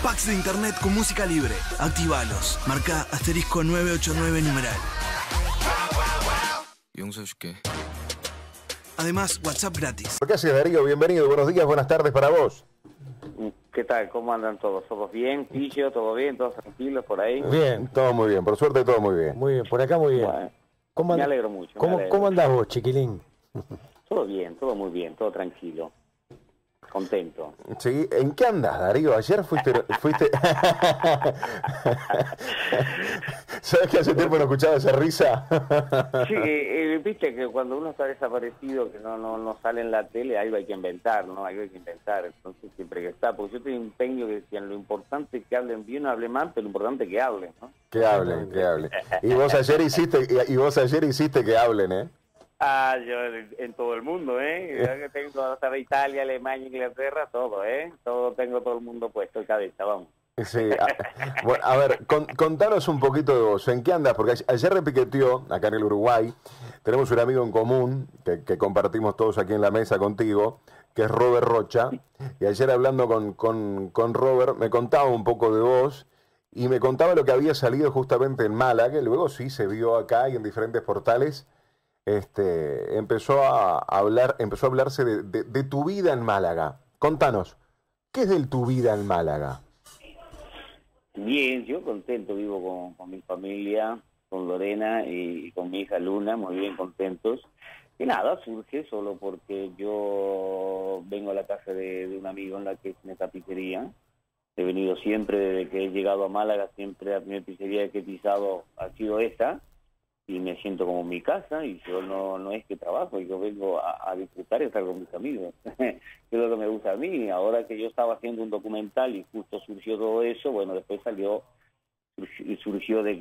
Packs de internet con música libre. Actívalos. Marca asterisco 989 numeral. Además, WhatsApp gratis. ¿Qué haces, Darío? Bienvenido, buenos días, buenas tardes para vos. ¿Qué tal? ¿Cómo andan todos? ¿Todos bien? ¿Pillo? ¿Todo bien? ¿Todos tranquilos por ahí? Bien, todo muy bien, por suerte todo muy bien. Muy bien, por acá muy bien. Bueno, me alegro mucho. ¿Cómo andás vos, chiquilín? Todo bien, todo muy bien, todo tranquilo. Contento. Sí, ¿en qué andas, Darío? Ayer fuiste... ¿Sabes que hace tiempo no escuchaba esa risa? Sí, viste que cuando uno está desaparecido, que no sale en la tele, algo hay que inventar, ¿no? Algo hay que inventar. Entonces siempre que está, porque yo tengo un empeño que decían, lo importante es que hablen bien o hablen mal, pero lo importante es que hablen, ¿no? Que hablen. Y vos ayer hiciste que hablen, ¿eh? Ah, yo en todo el mundo, ¿eh? Yo tengo hasta Italia, Alemania, Inglaterra, todo, ¿eh? Tengo todo el mundo puesto en cabeza, vamos. Sí, bueno, a ver, contanos un poquito de vos, ¿en qué andas? Porque ayer repiqueteó, acá en el Uruguay, tenemos un amigo en común, que compartimos todos aquí en la mesa contigo, que es Robert Rocha, y ayer hablando con Robert, me contaba un poco de vos, y me contaba lo que había salido justamente en Málaga, que luego sí se vio acá y en diferentes portales. Empezó a hablarse de tu vida en Málaga. Contanos, ¿qué es de tu vida en Málaga? Bien, yo contento, vivo con mi familia, con Lorena y con mi hija Luna, muy bien contentos. Y nada, surge solo porque yo vengo a la casa de un amigo en la que es una tapicería. He venido siempre, desde que he llegado a Málaga, siempre la primera pizzería que he pisado ha sido esta. Y me siento como en mi casa, y yo no es que trabajo, yo vengo a disfrutar y estar con mis amigos, que es lo que me gusta a mí. Ahora que yo estaba haciendo un documental y justo surgió todo eso, bueno, después surgió de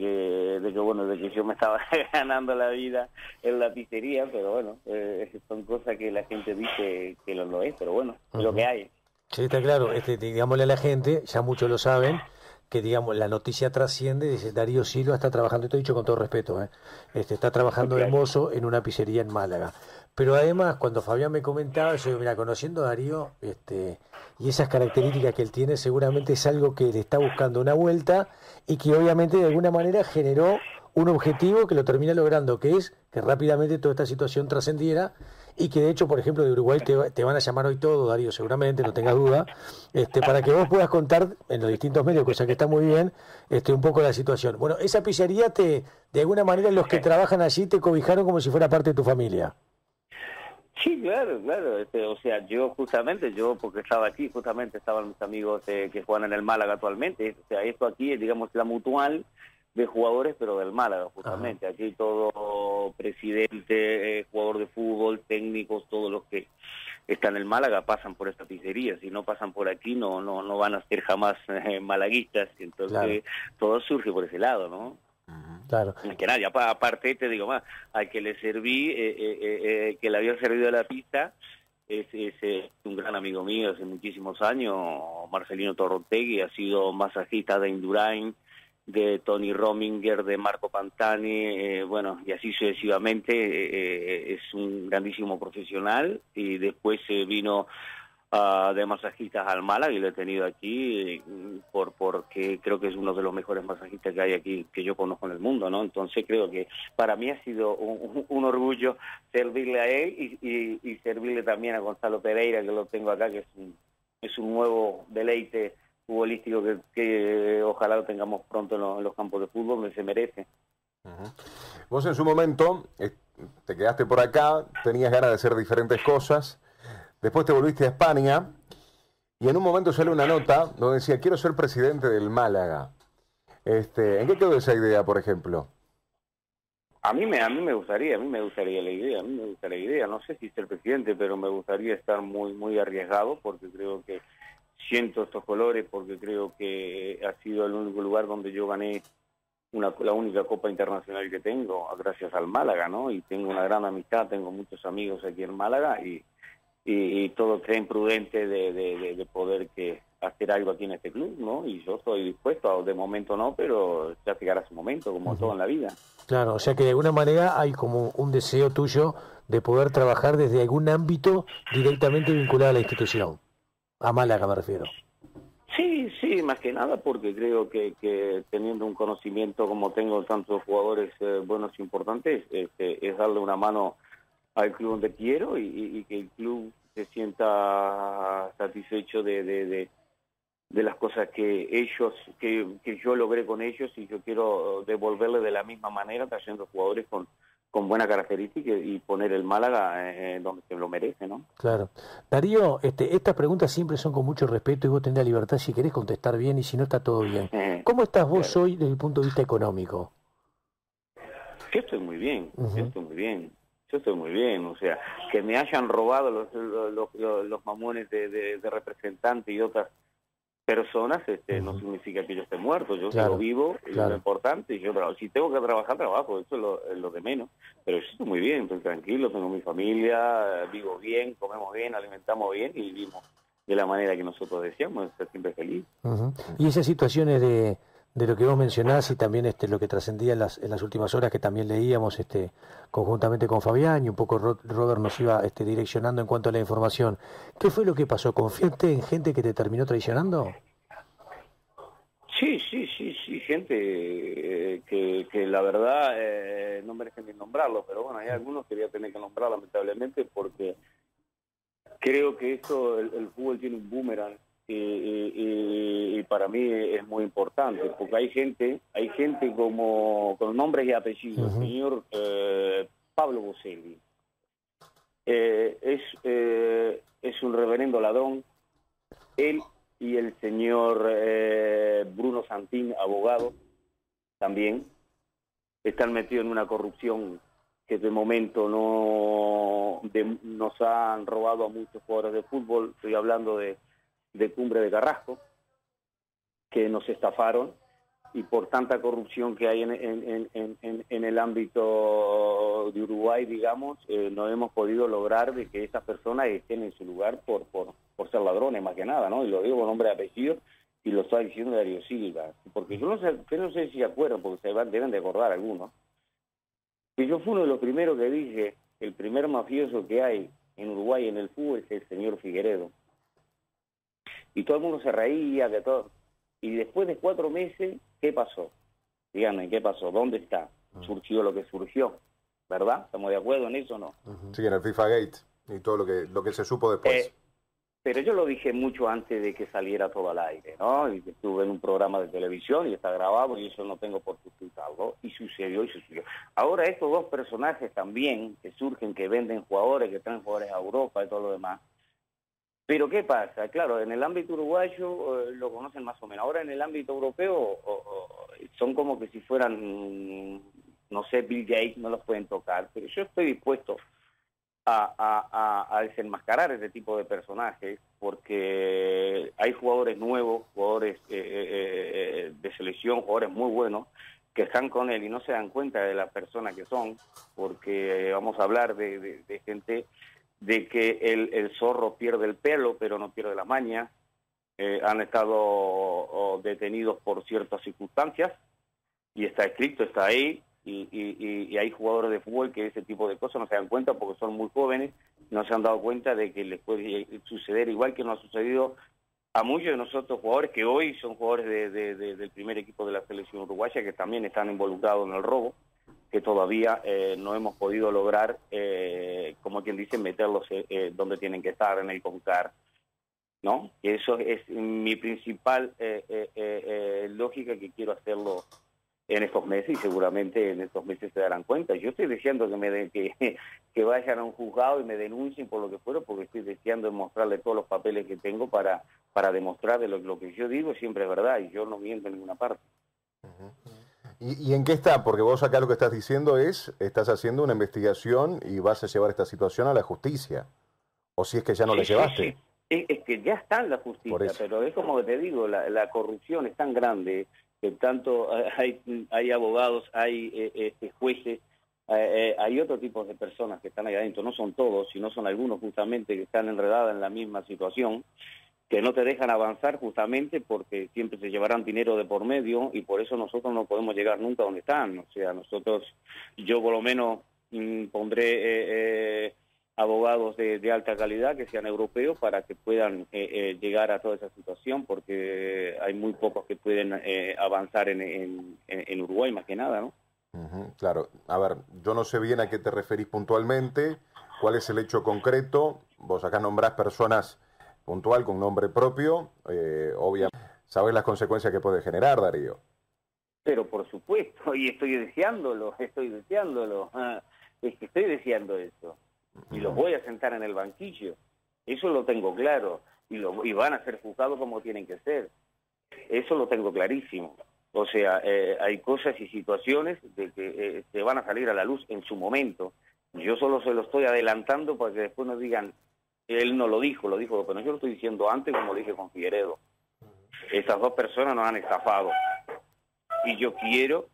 que yo me estaba ganando la vida en la pizzería, pero bueno, son cosas que la gente dice que no lo es, pero bueno, es lo que hay. Sí, está claro, digámosle a la gente, ya muchos lo saben, que digamos la noticia trasciende, dice Darío Silva está trabajando, esto dicho con todo respeto, está trabajando de mozo en una pizzería en Málaga. Pero además, cuando Fabián me comentaba, yo digo, mira, conociendo a Darío, y esas características que él tiene, seguramente es algo que le está buscando una vuelta y que obviamente de alguna manera generó un objetivo que lo termina logrando, que es que rápidamente toda esta situación trascendiera y que de hecho, por ejemplo, de Uruguay te van a llamar hoy todo, Darío, seguramente, no tengas duda, para que vos puedas contar en los distintos medios, cosa que está muy bien, un poco la situación. Bueno, esa pizzería de alguna manera los que trabajan allí te cobijaron como si fuera parte de tu familia. Sí, claro, o sea, yo porque estaba aquí, justamente estaban mis amigos que juegan en el Málaga actualmente, o sea, esto aquí es, digamos, la mutual de jugadores, pero del Málaga, justamente. Ajá. Aquí todo presidente, jugador de fútbol, técnicos, todos los que están en el Málaga pasan por esta pizzería. Si no pasan por aquí, no van a ser jamás malaguistas. Entonces, claro, todo surge por ese lado, ¿no? Claro. Que nada, aparte te digo más, al que le serví, que le había servido la pizza, es un gran amigo mío hace muchísimos años, Marcelino Torrotegui, ha sido masajista de Indurain, de Tony Rominger, de Marco Pantani, bueno, y así sucesivamente. Es un grandísimo profesional, y después vino de masajistas al Málaga, y lo he tenido aquí porque creo que es uno de los mejores masajistas que hay aquí, que yo conozco en el mundo, ¿no? Entonces creo que para mí ha sido un orgullo servirle a él y servirle también a Gonzalo Pereira, que lo tengo acá, que es un nuevo deleite futbolístico que ojalá lo tengamos pronto en los campos de fútbol, donde se merece. Vos en su momento te quedaste por acá, tenías ganas de hacer diferentes cosas, después te volviste a España y en un momento sale una nota donde decía, quiero ser presidente del Málaga. ¿En qué quedó esa idea, por ejemplo? A mí me gustaría la idea, no sé si ser presidente, pero me gustaría estar muy arriesgado, porque creo que siento estos colores, porque creo que ha sido el único lugar donde yo gané la única Copa Internacional que tengo, gracias al Málaga, ¿no? Y tengo una gran amistad, tengo muchos amigos aquí en Málaga, y todos creen prudente de poder hacer algo aquí en este club, ¿no? Y yo estoy dispuesto, de momento no, pero ya llegará su momento, como todo en la vida. Claro, o sea que de alguna manera hay como un deseo tuyo de poder trabajar desde algún ámbito directamente vinculado a la institución. A Málaga me refiero. Sí, sí, más que nada porque creo que teniendo un conocimiento como tengo tantos jugadores buenos e importantes, es darle una mano al club donde quiero y que el club se sienta satisfecho de las cosas que ellos, que yo logré con ellos, y yo quiero devolverle de la misma manera trayendo jugadores con buena característica y poner el Málaga donde se lo merece, ¿no? Claro. Darío, estas preguntas siempre son con mucho respeto y vos tenés la libertad si querés contestar bien y si no está todo bien. ¿Cómo estás vos Claro. hoy desde el punto de vista económico? Yo estoy muy bien, Uh-huh. yo estoy muy bien. Yo estoy muy bien, o sea, que me hayan robado los mamones de representante y otras personas, no significa que yo esté muerto, yo Claro, sigo vivo, y claro. lo importante, si tengo que trabajar, trabajo, eso es lo de menos, pero yo estoy muy bien, estoy tranquilo, tengo mi familia, vivo bien, comemos bien, alimentamos bien y vivimos de la manera que nosotros deseamos, estar siempre feliz. Uh-huh. Y esas situaciones de lo que vos mencionás y también lo que trascendía en las últimas horas que también leíamos conjuntamente con Fabián y un poco Robert nos iba direccionando en cuanto a la información. ¿Qué fue lo que pasó? ¿Confiaste en gente que te terminó traicionando? Sí, gente que la verdad no merecen ni nombrarlo, pero bueno, hay algunos que voy a tener que nombrar lamentablemente porque creo que el fútbol tiene un boomerang y para mí es muy importante, porque hay gente como con nombres y apellidos. Uh-huh. El señor Pablo Boselli es un reverendo ladrón. Él y el señor Bruno Santín, abogado, también están metidos en una corrupción que de momento nos han robado a muchos jugadores de fútbol. Estoy hablando de Cumbre de Carrasco, que nos estafaron, y por tanta corrupción que hay en el ámbito de Uruguay, digamos, no hemos podido lograr de que esas personas estén en su lugar por ser ladrones, más que nada, ¿no? Y lo digo con nombre y apellido, y lo está diciendo Darío Silva, porque yo no sé si se acuerdan, porque deben de acordar algunos, que yo fui uno de los primeros que dije, el primer mafioso que hay en Uruguay en el fútbol es el señor Figueredo. Y todo el mundo se reía de todo. Y después de 4 meses, ¿qué pasó? Díganme, ¿qué pasó? ¿Dónde está? Surgió lo que surgió, ¿verdad? ¿Estamos de acuerdo en eso o no? Sí, en el FIFA Gate y todo lo que se supo después. Pero yo lo dije mucho antes de que saliera todo al aire, ¿no? Y que estuve en un programa de televisión y está grabado y eso no tengo por qué ocultarlo. Y sucedió. Ahora estos dos personajes también que surgen, que venden jugadores, que traen jugadores a Europa y todo lo demás. Pero ¿qué pasa? Claro, en el ámbito uruguayo lo conocen más o menos. Ahora en el ámbito europeo son como que si fueran, no sé, Bill Gates, no los pueden tocar. Pero yo estoy dispuesto a desenmascarar ese tipo de personajes porque hay jugadores nuevos, jugadores de selección, jugadores muy buenos que están con él y no se dan cuenta de la persona que son, porque vamos a hablar de gente de que el zorro pierde el pelo pero no pierde la maña. Han estado detenidos por ciertas circunstancias y está escrito, está ahí. Y hay jugadores de fútbol que ese tipo de cosas no se dan cuenta porque son muy jóvenes, no se han dado cuenta de que les puede suceder igual que nos ha sucedido a muchos de nosotros jugadores que hoy son jugadores del primer equipo de la selección uruguaya, que también están involucrados en el robo, que todavía no hemos podido lograr, como quien dice, meterlos donde tienen que estar, en el CONCAR, ¿no? Eso es mi principal lógica, que quiero hacerlo en estos meses, y seguramente en estos meses se darán cuenta. Yo estoy deseando que vayan a un juzgado y me denuncien por lo que fuera, porque estoy deseando mostrarle todos los papeles que tengo para demostrar de lo que yo digo siempre es verdad, y yo no miento en ninguna parte. ¿Y en qué está? Porque vos acá lo que estás diciendo estás haciendo una investigación y vas a llevar esta situación a la justicia. O si es que ya no la llevaste. Sí. Es que ya está en la justicia, pero es como que te digo, la corrupción es tan grande que tanto hay abogados, hay jueces, hay otro tipo de personas que están ahí adentro, no son todos, sino son algunos justamente que están enredadas en la misma situación, que no te dejan avanzar justamente porque siempre se llevarán dinero de por medio, y por eso nosotros no podemos llegar nunca a donde están. O sea, yo por lo menos pondré abogados de alta calidad que sean europeos para que puedan llegar a toda esa situación, porque hay muy pocos que pueden avanzar en Uruguay más que nada, ¿no? Claro, a ver, yo no sé bien a qué te referís puntualmente, cuál es el hecho concreto. Vos acá nombrás personas puntual con nombre propio, obviamente sabés las consecuencias que puede generar, Darío. Pero por supuesto, y estoy deseándolo, es que estoy deseando eso, y los voy a sentar en el banquillo, eso lo tengo claro, y van a ser juzgados como tienen que ser, eso lo tengo clarísimo. O sea, hay cosas y situaciones de que se van a salir a la luz en su momento. Yo solo se lo estoy adelantando para que después nos digan, él no lo dijo, pero yo lo estoy diciendo antes, como lo dije con Figueredo. Estas dos personas nos han estafado. Y yo quiero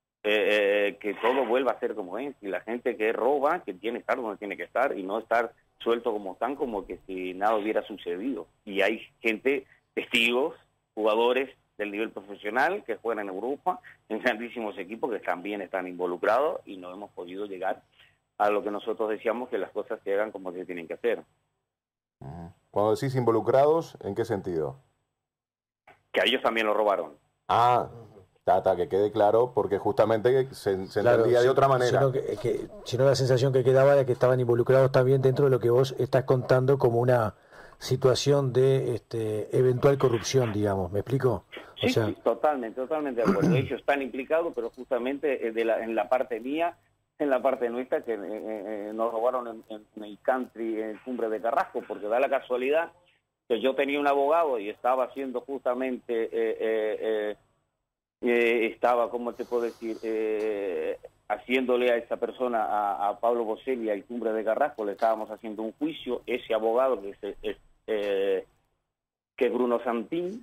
que todo vuelva a ser como es. Y la gente que roba, que tiene que estar donde tiene que estar y no estar suelto como están, como que si nada hubiera sucedido. Y hay gente, testigos, jugadores del nivel profesional que juegan en Europa, en grandísimos equipos que también están involucrados y no hemos podido llegar a lo que nosotros decíamos, que las cosas se hagan como se tienen que hacer. Cuando decís involucrados, ¿en qué sentido? Que a ellos también lo robaron. Que quede claro, porque justamente se entendía de otra manera. Sino la sensación que quedaba de que estaban involucrados también dentro de lo que vos estás contando como una situación de eventual corrupción, digamos. ¿Me explico? Sí, totalmente de acuerdo. Ellos están implicados, pero justamente en la parte mía, en la parte nuestra, que nos robaron en el country, en Cumbre de Carrasco, porque da la casualidad que yo tenía un abogado y estaba haciendo justamente, estaba, ¿cómo te puedo decir?, haciéndole a esa persona, a Pablo Boselli, al Cumbre de Carrasco, le estábamos haciendo un juicio. Ese abogado, que es Bruno Santín,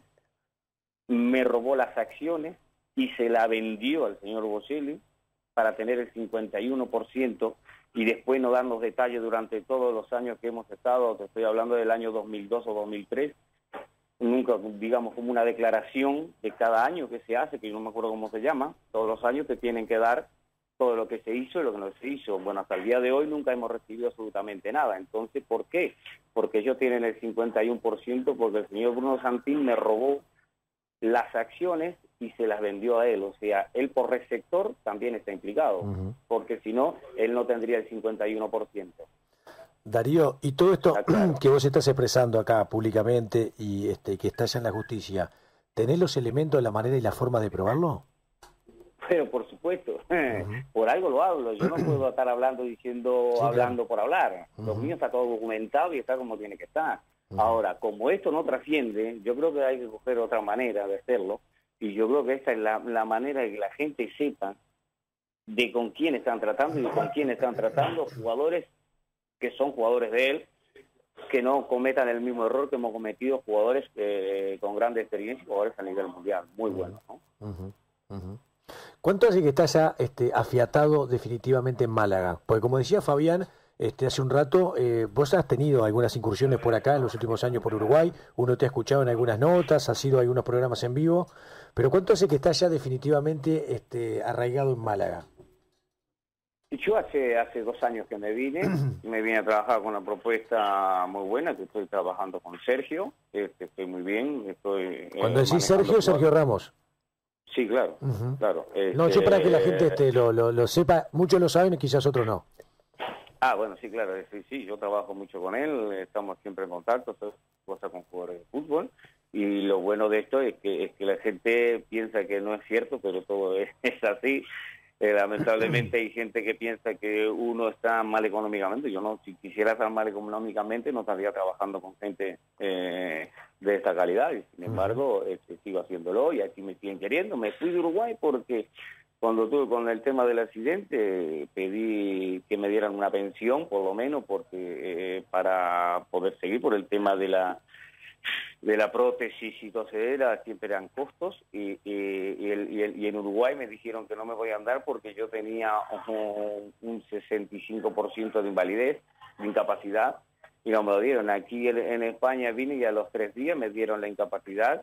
me robó las acciones y se la vendió al señor Boselli para tener el 51% y después no darnos detalles durante todos los años que hemos estado. Te estoy hablando del año 2002 o 2003, nunca, digamos, como una declaración de cada año que se hace, que yo no me acuerdo cómo se llama. Todos los años te tienen que dar todo lo que se hizo y lo que no se hizo. Bueno, hasta el día de hoy nunca hemos recibido absolutamente nada. Entonces, ¿por qué? Porque ellos tienen el 51%, porque el señor Bruno Santín me robó las acciones y se las vendió a él. O sea, él por receptor también está implicado, porque si no, él no tendría el 51%. Darío, y todo esto que vos estás expresando acá públicamente y que estás en la justicia, ¿tenés los elementos, la manera y la forma de probarlo? Pero por supuesto, por algo lo hablo. Yo no puedo estar hablando hablando por hablar. Lo mío está todo documentado y está como tiene que estar. Ahora, como esto no trasciende, yo creo que hay que coger otra manera de hacerlo, y yo creo que esta es la manera de que la gente sepa de con quién están tratando y de con quién están tratando jugadores que son jugadores de él, que no cometan el mismo error que hemos cometido jugadores con grande experiencia y jugadores a nivel mundial. Muy buenos, ¿no? ¿Cuánto hace que estás ya afiatado definitivamente en Málaga? Porque como decía Fabián hace un rato, vos has tenido algunas incursiones por acá en los últimos años por Uruguay, uno te ha escuchado en algunas notas, has ido a algunos programas en vivo, pero ¿cuánto hace que estás ya definitivamente arraigado en Málaga? Yo hace 2 años que me vine a trabajar con una propuesta muy buena, que estoy trabajando con Sergio, estoy muy bien. Cuando decís Sergio, Sergio Ramos. Sí, claro, claro. No, yo para que la gente lo sepa, muchos lo saben y quizás otros no. Bueno, sí, claro, sí, yo trabajo mucho con él, estamos siempre en contacto, cosas con jugadores de fútbol, y lo bueno de esto es que la gente piensa que no es cierto, pero todo es así. Lamentablemente hay gente que piensa que uno está mal económicamente. Yo no, si quisiera estar mal económicamente no estaría trabajando con gente de esta calidad, y sin embargo sigo haciéndolo y aquí me siguen queriendo. Me fui de Uruguay porque cuando tuve con el tema del accidente pedí que me dieran una pensión, por lo menos, porque para poder seguir por el tema de la prótesis y todo eso, siempre eran costos, y en Uruguay me dijeron que no me podían dar porque yo tenía un 65% de invalidez, de incapacidad, y no me lo dieron. Aquí en España vine y a los 3 días me dieron la incapacidad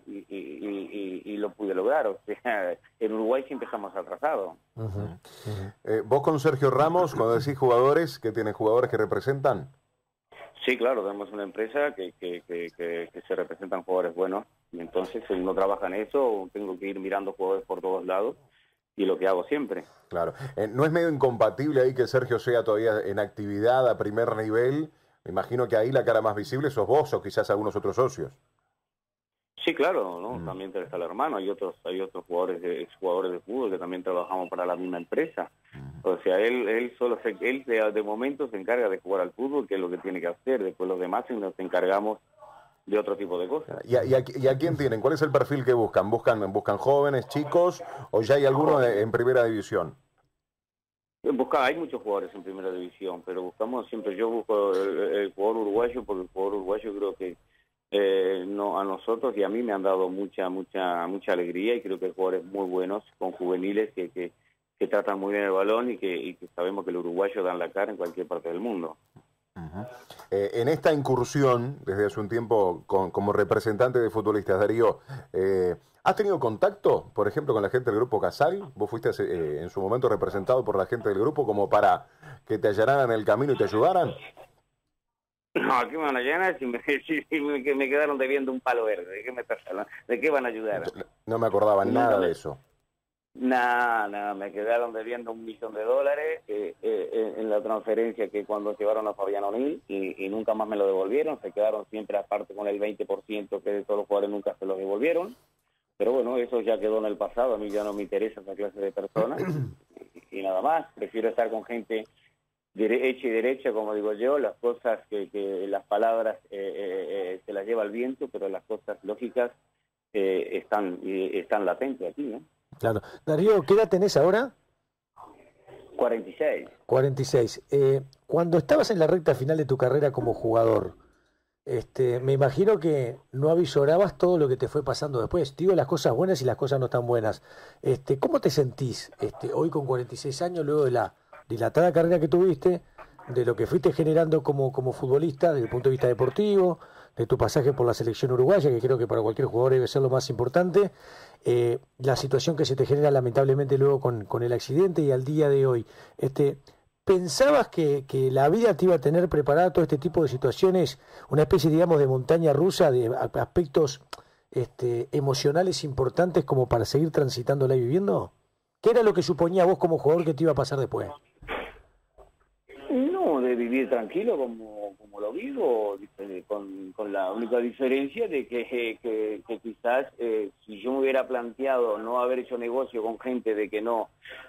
y lo pude lograr. O sea, en Uruguay siempre estamos atrasados. Vos con Sergio Ramos, cuando decís jugadores, ¿qué tienen jugadores que representan? Sí, claro, tenemos una empresa que se representan jugadores buenos y entonces si uno trabaja en eso, tengo que ir mirando jugadores por todos lados y lo que hago siempre. Claro. ¿No es medio incompatible ahí que Sergio sea todavía en actividad a primer nivel? Me imagino que ahí la cara más visible sos vos o quizás algunos otros socios. Sí, claro, ¿no? También está el hermano, hay otros jugadores exjugadores de fútbol que también trabajamos para la misma empresa. O sea, él de momento se encarga de jugar al fútbol, que es lo que tiene que hacer. Después los demás nos encargamos de otro tipo de cosas. ¿Y a quién tienen? ¿Cuál es el perfil que buscan? ¿Buscan jóvenes, chicos o ya hay alguno en primera división? Hay muchos jugadores en primera división, pero buscamos siempre, yo busco el jugador uruguayo, porque el jugador uruguayo creo que no, a nosotros y a mí me han dado mucha alegría, y creo que hay jugadores muy buenos con juveniles que tratan muy bien el balón y que sabemos que el uruguayo dan la cara en cualquier parte del mundo. En esta incursión, desde hace un tiempo, como representante de futbolistas, Darío, ¿has tenido contacto, por ejemplo, con la gente del Grupo Casal? ¿Vos fuiste en su momento representado por la gente del grupo como para que te allanaran el camino y te ayudaran? No, ¿qué me van a allanar si me quedaron debiendo un palo verde? ¿De qué me estás hablando? ¿De qué van a ayudar? No me acordaba nada de eso. Nada, me quedaron debiendo $1 millón en la transferencia que cuando llevaron a Fabián O'Neill y nunca más me lo devolvieron. Se quedaron siempre aparte con el 20% que de todos los jugadores nunca se lo devolvieron. Pero bueno, eso ya quedó en el pasado, a mí ya no me interesa esa clase de personas y nada más. Prefiero estar con gente hecha y derecha, como digo yo, las cosas que las palabras se las lleva el viento, pero las cosas lógicas están latentes aquí, ¿no? Claro. Darío, ¿qué edad tenés ahora? 46. 46. Cuando estabas en la recta final de tu carrera como jugador, me imagino que no avisorabas todo lo que te fue pasando después. Digo, las cosas buenas y las cosas no tan buenas. ¿Cómo te sentís hoy con 46 años, luego de la dilatada carrera que tuviste, de lo que fuiste generando como futbolista desde el punto de vista deportivo, de tu pasaje por la selección uruguaya, que creo que para cualquier jugador debe ser lo más importante, la situación que se te genera lamentablemente luego con el accidente y al día de hoy? ¿Pensabas que la vida te iba a tener preparado todo este tipo de situaciones, una especie, digamos, de montaña rusa, de aspectos emocionales importantes como para seguir transitándola y viviendo? ¿Qué era lo que suponía vos como jugador que te iba a pasar después? No, de vivir tranquilo como lo vivo, con la única diferencia de que quizás si yo me hubiera planteado no haber hecho negocio con gente de que no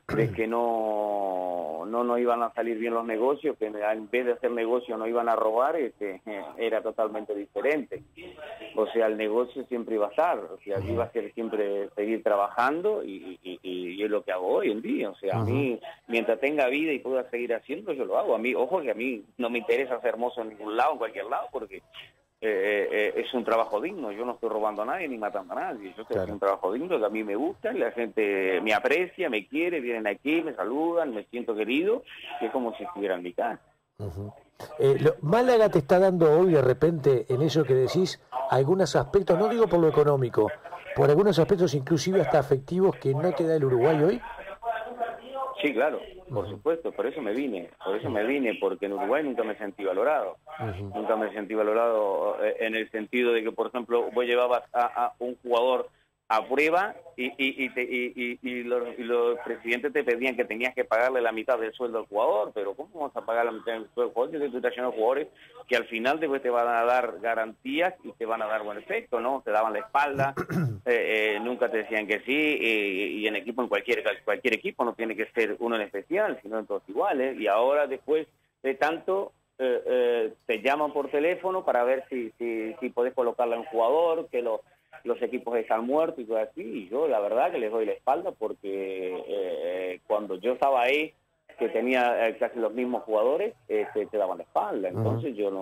iban a salir bien los negocios, que en vez de hacer negocio no iban a robar, era totalmente diferente. O sea, el negocio siempre iba a estar, o sea, iba a ser siempre seguir trabajando y es lo que hago hoy en día. O sea, a mí, mientras tenga vida y pueda seguir haciendo, yo lo hago. A mí, ojo, que a mí no me interesa ser hermoso en ningún lado, en cualquier lado, porque es un trabajo digno. Yo no estoy robando a nadie ni matando a nadie. Yo estoy haciendo un trabajo digno que a mí me gusta, la gente me aprecia, me quiere, vienen aquí, me saludan, me siento querido, que es como si estuviera en mi casa. ¿Málaga te está dando hoy de repente, en eso que decís, algunos aspectos, no digo por lo económico, por algunos aspectos inclusive hasta afectivos que no te da el Uruguay hoy? Sí, claro, por supuesto, por eso me vine, porque en Uruguay nunca me sentí valorado. Nunca me sentí valorado en el sentido de que, por ejemplo, vos llevabas a un jugador a prueba y los presidentes te pedían que tenías que pagarle la mitad del sueldo al jugador, pero ¿cómo vamos a pagar la mitad del sueldo al jugador si tú estás trayendo jugadores que al final después te van a dar garantías y te van a dar buen efecto, ¿no? Te daban la espalda, nunca te decían que sí, y en equipo, en cualquier equipo, no tiene que ser uno en especial, sino en todos iguales, y ahora después de tanto te llaman por teléfono para ver si podés colocarle a un jugador, que los equipos están muertos y cosas así, y yo la verdad que les doy la espalda porque cuando yo estaba ahí, que tenía casi los mismos jugadores, te daban la espalda. Entonces yo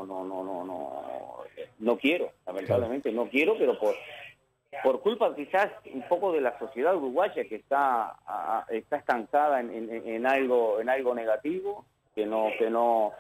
no quiero, lamentablemente no quiero, pero por culpa quizás un poco de la sociedad uruguaya que está estancada en algo negativo, que no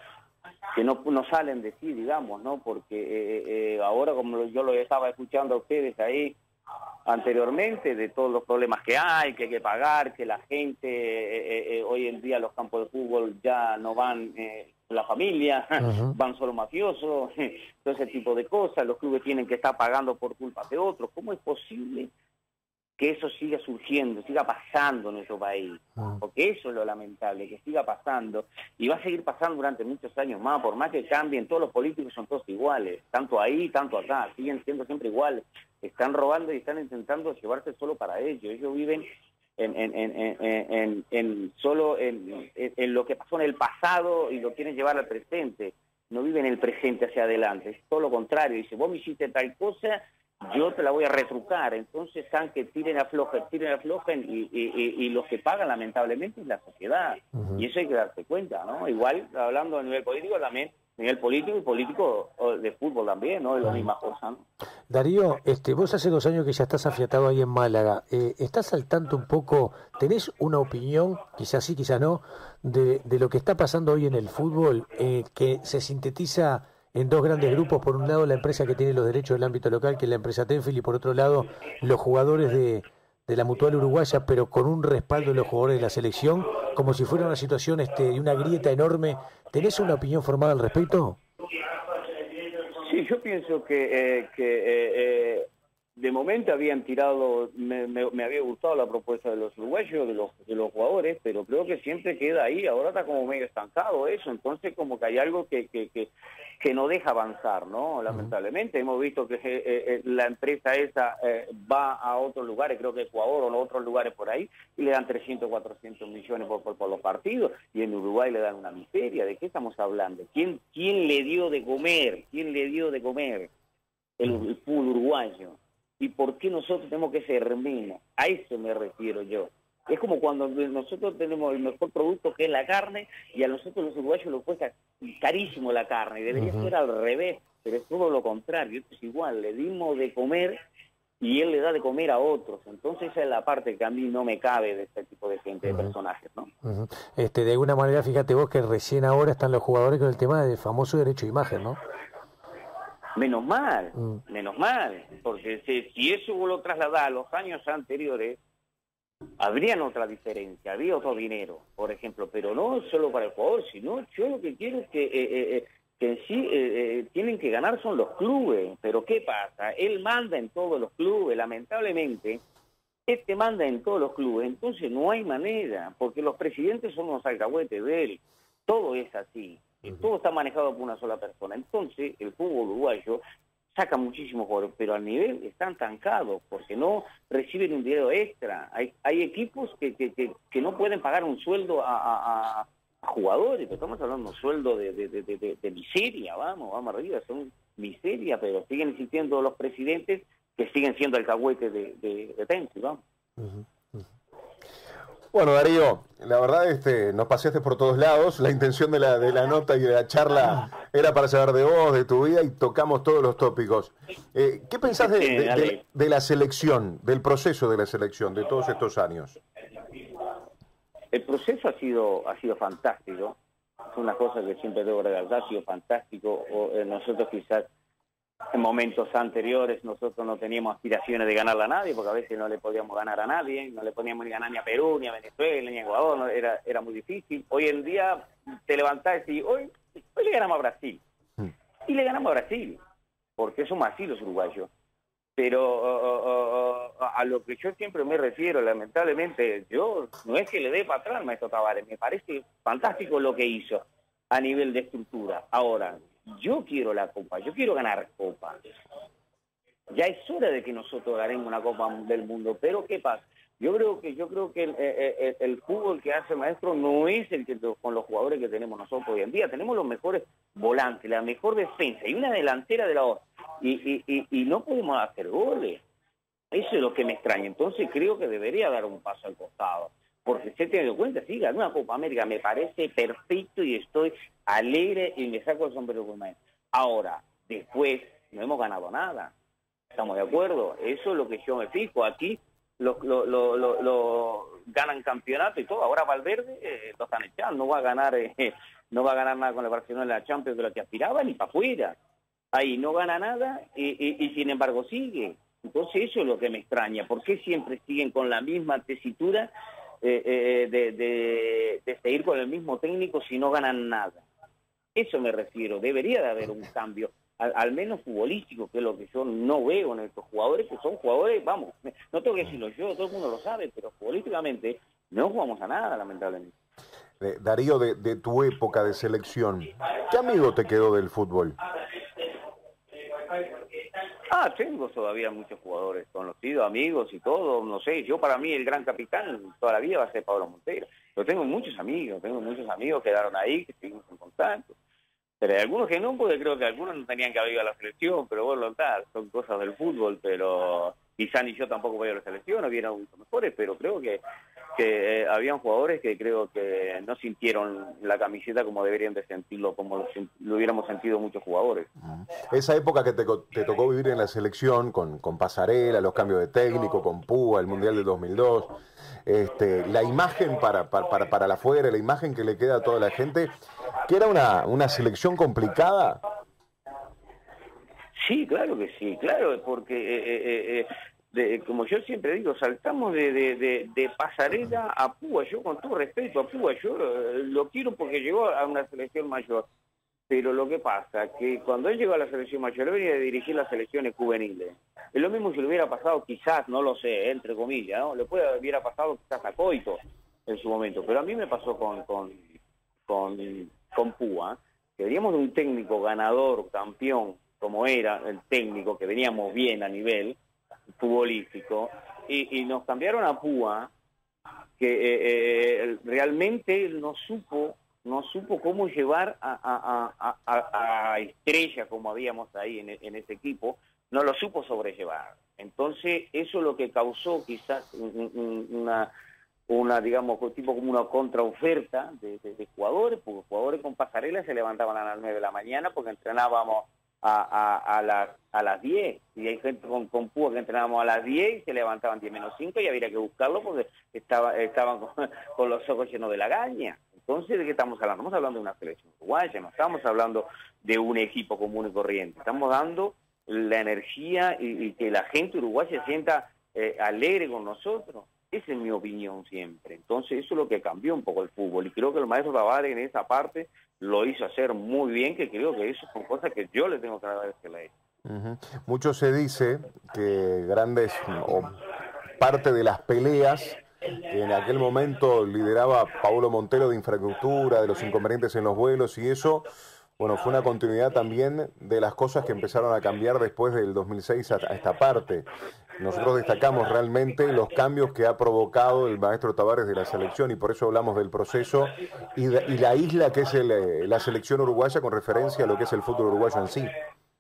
salen de sí, digamos, ¿no? Porque ahora, como yo lo estaba escuchando a ustedes ahí, anteriormente, de todos los problemas que hay que pagar, que la gente, hoy en día los campos de fútbol ya no van la familia, van solo mafiosos, todo ese tipo de cosas, los clubes tienen que estar pagando por culpa de otros. ¿Cómo es posible que eso siga surgiendo, siga pasando en nuestro país? Porque eso es lo lamentable, que siga pasando, y va a seguir pasando durante muchos años más, por más que cambien, todos los políticos son todos iguales, tanto ahí, tanto acá, siguen siendo siempre iguales, están robando y están intentando llevarse solo para ellos viven solo en lo que pasó en el pasado y lo quieren llevar al presente, no viven el presente hacia adelante, es todo lo contrario, dice, vos me hiciste tal cosa, yo te la voy a retrucar. Entonces están que tiren aflojen y los que pagan lamentablemente es la sociedad. Y eso hay que darse cuenta, ¿no? Igual, hablando a nivel político también, a nivel político y político de fútbol también, ¿no? Es la misma cosa, ¿no? Darío, vos hace 2 años que ya estás afiatado ahí en Málaga. ¿Estás al tanto un poco, tenés una opinión, quizás sí, quizás no, de lo que está pasando hoy en el fútbol, que se sintetiza en 2 grandes grupos? Por un lado, la empresa que tiene los derechos del ámbito local, que es la empresa Tenfield, y por otro lado, los jugadores de la Mutual Uruguaya, pero con un respaldo de los jugadores de la selección, como si fuera una situación y una grieta enorme. ¿Tenés una opinión formada al respecto? Sí, yo pienso que de momento habían tirado, me había gustado la propuesta de los uruguayos, de los jugadores, pero creo que siempre queda ahí, ahora está como medio estancado eso, entonces como que hay algo que no deja avanzar, ¿no? Lamentablemente hemos visto que la empresa esa va a otros lugares, creo que Ecuador o en otros lugares por ahí, y le dan 300, 400 millones por los partidos, y en Uruguay le dan una miseria. ¿De qué estamos hablando? ¿Quién le dio de comer? ¿Quién le dio de comer? El fútbol uruguayo. ¿Y por qué nosotros tenemos que ser menos? A eso me refiero yo. Es como cuando nosotros tenemos el mejor producto, que es la carne, y a nosotros los uruguayos nos cuesta carísimo la carne, y debería ser al revés, pero es todo lo contrario. Esto es igual, le dimos de comer y él le da de comer a otros. Entonces esa es la parte que a mí no me cabe de este tipo de gente, de personajes, ¿no? De alguna manera, fíjate vos que recién ahora están los jugadores con el tema del famoso derecho de imagen, ¿no? Menos mal, porque si eso vos lo trasladás a los años anteriores, habrían otra diferencia, habría otro dinero, por ejemplo, pero no solo para el jugador, sino yo lo que quiero es que en sí tienen que ganar son los clubes. Pero ¿qué pasa? Él manda en todos los clubes, lamentablemente, manda en todos los clubes, entonces no hay manera, porque los presidentes son unos alcahuetes de él, todo es así. Todo está manejado por una sola persona. Entonces, el fútbol uruguayo saca muchísimos jugadores, pero al nivel están estancados, porque no reciben un dinero extra. Hay equipos que no pueden pagar un sueldo a jugadores, pero estamos hablando de un sueldo de miseria, vamos arriba, son miseria, pero siguen existiendo los presidentes que siguen siendo alcahuetes de Tenfield, vamos. Bueno, Darío, la verdad nos paseaste por todos lados. La intención de la nota y de la charla era para saber de vos, de tu vida, y tocamos todos los tópicos. ¿Qué pensás de la selección, del proceso de la selección, de todos estos años? El proceso ha sido fantástico. Es una cosa que siempre debo recalcar, ha sido fantástico. Nosotros quizás en momentos anteriores nosotros no teníamos aspiraciones de ganarle a nadie, porque a veces no le podíamos ganar a nadie, no le podíamos ni ganar ni a Perú, ni a Venezuela, ni a Ecuador, no, era muy difícil. Hoy en día te levantás y hoy le ganamos a Brasil. Y le ganamos a Brasil, porque somos así los uruguayos. Pero a lo que yo siempre me refiero, lamentablemente, yo no es que le dé para atrás al maestro Tavares, me parece fantástico lo que hizo a nivel de estructura. Ahora, yo quiero la Copa, yo quiero ganar Copa. Ya es hora de que nosotros ganemos una Copa del Mundo, pero ¿qué pasa? Yo creo que el fútbol que hace el maestro no es el que con los jugadores que tenemos nosotros hoy en día. Tenemos los mejores volantes, la mejor defensa y una delantera de la otra. Y no podemos hacer goles. Eso es lo que me extraña. Entonces creo que debería dar un paso al costado. Porque se tiene cuenta, sí, ganar una Copa América me parece perfecto y estoy alegre y me saco el sombrero con el maestro. Ahora, después no hemos ganado nada. ¿Estamos de acuerdo? Eso es lo que yo me fijo. Aquí lo ganan campeonato y todo. Ahora Valverde lo están echando. No va a ganar nada con el Barcelona en la Champions de lo que aspiraba, ni para afuera. Ahí no gana nada y sin embargo sigue. Entonces eso es lo que me extraña. ¿Por qué siempre siguen con la misma tesitura de seguir con el mismo técnico si no ganan nada? Eso me refiero. Debería de haber un cambio, al menos futbolístico, que es lo que yo no veo en estos jugadores, que son jugadores, vamos, no tengo que decirlo yo, todo el mundo lo sabe, pero futbolísticamente no jugamos a nada, lamentablemente. Darío, de tu época de selección, ¿qué amigo te quedó del fútbol? Tengo todavía muchos jugadores conocidos, amigos y todo, no sé, yo para mí el gran capitán toda la vida va a ser Pablo Montero, pero tengo muchos amigos que quedaron ahí, que seguimos en contacto, pero hay algunos que no, porque creo que algunos no tenían que haber ido a la selección, pero bueno, tal, son cosas del fútbol, pero quizá ni yo tampoco voy a la selección, hubieran mucho mejores, pero creo que habían jugadores que creo que no sintieron la camiseta como deberían de sentirlo, como lo hubiéramos sentido muchos jugadores. Esa época que te tocó vivir en la selección, con Pasarela, los cambios de técnico, con Púa, el Mundial del 2002, la imagen para la afuera, la imagen que le queda a toda la gente, que era una selección complicada. Sí, claro que sí, claro, porque como yo siempre digo, saltamos de Pasarela a Púa. Yo con todo respeto a Púa, yo lo quiero porque llegó a una selección mayor, pero lo que pasa que cuando él llegó a la selección mayor, él venía de dirigir las selecciones juveniles. Es lo mismo si le hubiera pasado quizás, no lo sé, entre comillas, ¿no? Le hubiera pasado quizás a Coito en su momento, pero a mí me pasó con Púa, que veníamos de un técnico ganador, campeón, como era el técnico, que veníamos bien a nivel futbolístico, y nos cambiaron a Púa, que realmente no supo cómo llevar a Estrella, como habíamos ahí en ese equipo, no lo supo sobrellevar. Entonces eso es lo que causó quizás una digamos, tipo como una contraoferta de jugadores, porque jugadores con Pasarela se levantaban a las 9 de la mañana porque entrenábamos a las 10, y hay gente con Púa que entrenábamos a las 10 y se levantaban 10 menos 5 y habría que buscarlo porque estaban con los ojos llenos de lagaña. Entonces, ¿de qué estamos hablando? Estamos hablando de una selección uruguaya, no estamos hablando de un equipo común y corriente, estamos dando la energía y que la gente uruguaya se sienta alegre con nosotros. Esa es mi opinión siempre. Entonces eso es lo que cambió un poco el fútbol, y creo que el maestro Tavares en esa parte lo hizo hacer muy bien, que creo que eso son cosas que yo le tengo que agradecerle a él. Mucho se dice que grandes o parte de las peleas que en aquel momento lideraba Paulo Montero de infraestructura, de los inconvenientes en los vuelos y eso, bueno, fue una continuidad también de las cosas que empezaron a cambiar después del 2006 a esta parte. Nosotros destacamos realmente los cambios que ha provocado el maestro Tavares de la selección y por eso hablamos del proceso y la isla que es la selección uruguaya con referencia a lo que es el fútbol uruguayo en sí.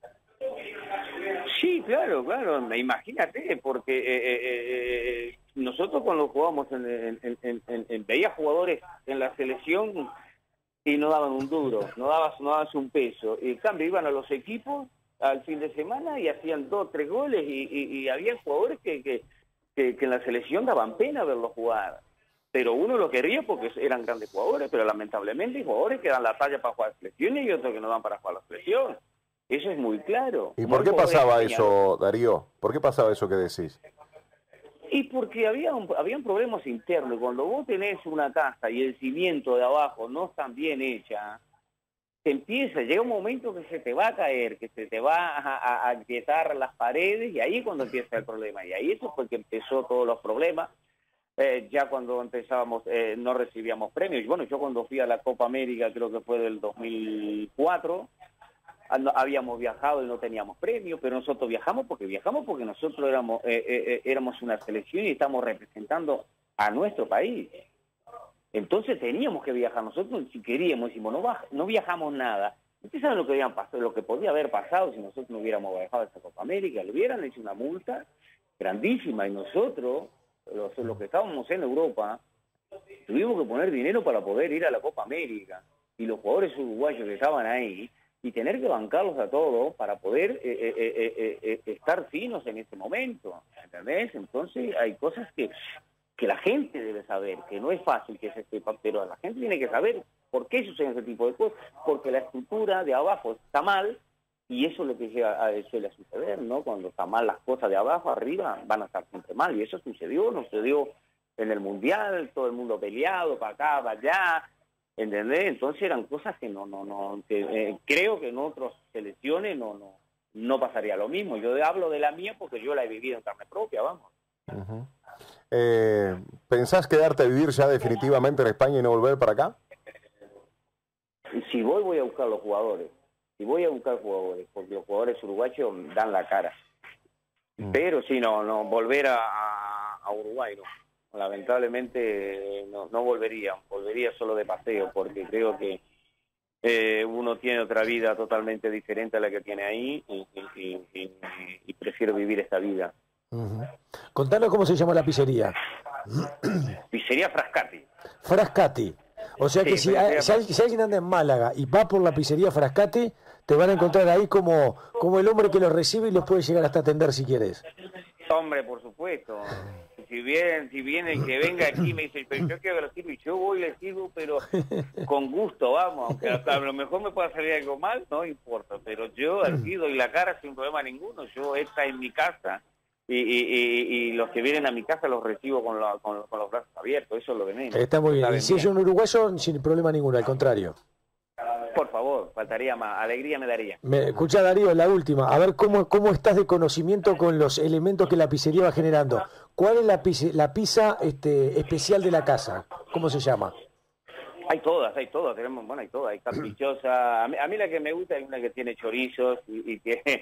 Sí, claro, imagínate, porque nosotros cuando jugábamos veía jugadores en la selección y no daban un duro, no dabas un peso. En cambio iban a los equipos al fin de semana y hacían 2 o 3 goles y había jugadores que en la selección daban pena verlos jugar. Pero uno lo quería porque eran grandes jugadores, pero lamentablemente hay jugadores que dan la talla para jugar a la selección y otros que no dan para jugar a la selección. Eso es muy claro. ¿Y por qué pasaba eso, Darío? ¿Por qué pasaba eso que decís? Y porque habían problemas internos. Cuando vos tenés una casa y el cimiento de abajo no está bien hecha, llega un momento que se te va a caer, que se te va a empezar las paredes, y ahí es cuando empieza el problema. Y ahí eso fue que empezó todos los problemas. Ya cuando empezábamos, no recibíamos premios. Bueno, yo cuando fui a la Copa América, creo que fue del 2004, habíamos viajado y no teníamos premios, pero nosotros viajamos porque nosotros éramos una selección y estamos representando a nuestro país. Entonces teníamos que viajar. Nosotros, si queríamos, decimos, no viajamos nada. ¿Ustedes saben lo que podía haber pasado si nosotros no hubiéramos viajado a esta Copa América? Le hubieran hecho una multa grandísima, y nosotros, los que estábamos en Europa, tuvimos que poner dinero para poder ir a la Copa América. Y los jugadores uruguayos que estaban ahí, y tener que bancarlos a todos para poder estar finos en ese momento, ¿entendés? Entonces hay cosas que la gente debe saber, que no es fácil que se sepa, pero la gente tiene que saber por qué suceden ese tipo de cosas, porque la estructura de abajo está mal Y eso es lo que suele suceder, ¿no? Cuando están mal las cosas de abajo, arriba, van a estar siempre mal. Y eso sucedió en el Mundial, todo el mundo peleado, para acá, para allá, ¿entendés? Entonces eran cosas que creo que en otras selecciones no pasaría lo mismo. Yo hablo de la mía porque yo la he vivido en carne propia, vamos. Uh-huh. ¿Pensás quedarte a vivir ya definitivamente en España y no volver para acá? Si voy a buscar los jugadores. Si voy a buscar jugadores, porque los jugadores uruguayos dan la cara. Pero sí, no volver a Uruguay, no. Lamentablemente no volvería solo de paseo, porque creo que uno tiene otra vida totalmente diferente a la que tiene ahí y prefiero vivir esta vida. Uh-huh. Contanos cómo se llama la pizzería. Pizzería Frascati. Frascati. O sea que si alguien anda en Málaga y va por la pizzería Frascati, te van a encontrar ahí como el hombre que los recibe y los puede llegar hasta atender si quieres. Hombre, por supuesto. Si viene el que venga aquí y me dice, pero yo quiero que lo sirva, y yo voy y le sirvo, pero con gusto, vamos. Aunque a lo mejor me pueda salir algo mal, no importa. Pero yo aquí doy la cara sin problema ninguno. Yo esta es mi casa. Y los que vienen a mi casa los recibo con los brazos abiertos, eso es lo que menos. Está muy bien. Y si es un uruguayo, sin problema ninguno, al contrario. Por favor, faltaría más, alegría me daría. Escuchá, Darío, la última, a ver cómo estás de conocimiento con los elementos que la pizzería va generando. ¿Cuál es la pizza especial de la casa? ¿Cómo se llama? Hay todas, hay todas, hay caprichosa. A mí la que me gusta es una que tiene chorizos y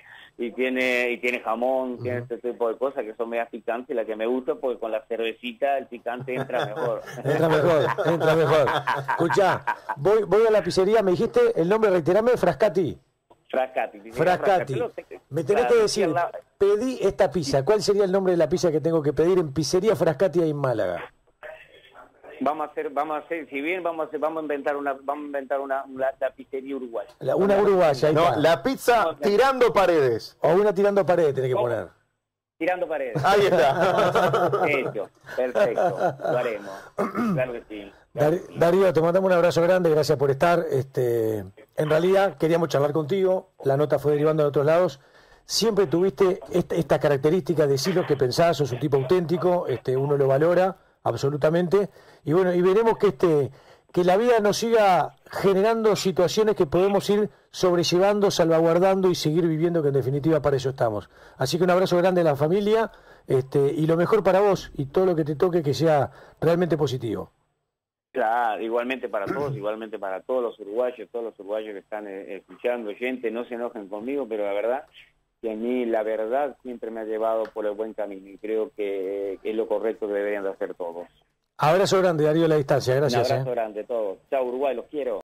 tiene jamón, tiene este tipo de cosas que son medias picantes, y la que me gusta porque con la cervecita el picante entra mejor. entra mejor. Escuchá, voy a la pizzería, me dijiste el nombre, reiterame, Frascati. Frascati. Me tenés que decir, pedí esta pizza. ¿Cuál sería el nombre de la pizza que tengo que pedir en Pizzería Frascati ahí en Málaga? Vamos a hacer, si bien vamos a inventar una la pizzería uruguaya. Una uruguaya, ahí no, está. La pizza tirando paredes. O una tirando paredes tenés que poner. Tirando paredes. Ahí está. Hecho, perfecto, lo haremos. Claro que sí. Darío, te mandamos un abrazo grande, gracias por estar. En realidad queríamos charlar contigo, la nota fue derivando de otros lados. Siempre tuviste esta característica de decir lo que pensás, sos un tipo auténtico, uno lo valora absolutamente, y bueno, y veremos que la vida nos siga generando situaciones que podemos ir sobrellevando, salvaguardando y seguir viviendo, que en definitiva para eso estamos. Así que un abrazo grande a la familia, y lo mejor para vos, y todo lo que te toque que sea realmente positivo. Claro, igualmente para todos, igualmente para todos los uruguayos que están escuchando, gente, no se enojen conmigo, pero la verdad que a mí la verdad siempre me ha llevado por el buen camino y creo que es lo correcto que deberían de hacer todos. Abrazo grande, Darío, a la distancia, gracias. Un abrazo grande a todos. Chao, Uruguay, los quiero.